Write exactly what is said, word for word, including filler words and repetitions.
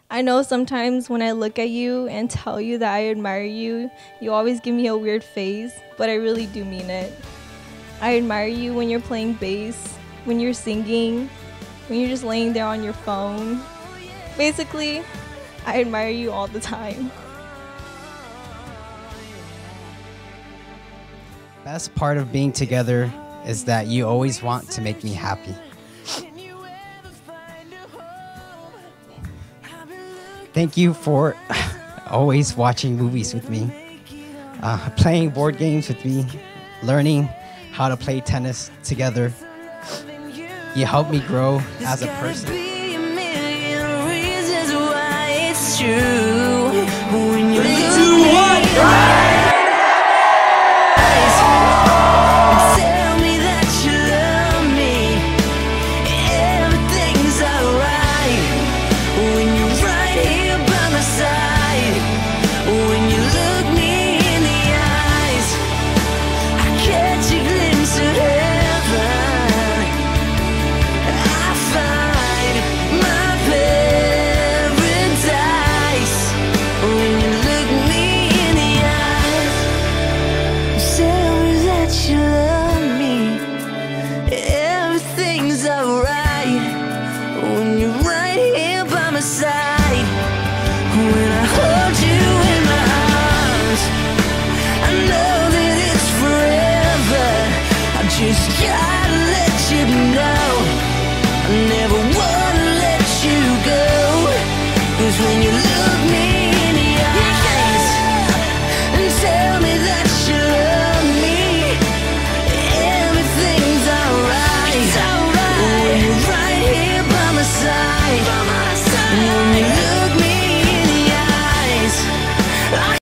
I know sometimes when I look at you and tell you that I admire you, you always give me a weird face, but I really do mean it. I admire you when you're playing bass, when you're singing, when you're just laying there on your phone. Basically, I admire you all the time. Best part of being together is that you always want to make me happy. Thank you for always watching movies with me, uh, playing board games with me, learning how to play tennis together. You helped me grow as a person. Side. When I hold you in my arms, I know that it's forever. I just gotta let you know I never wanna let you go. 'Cause when you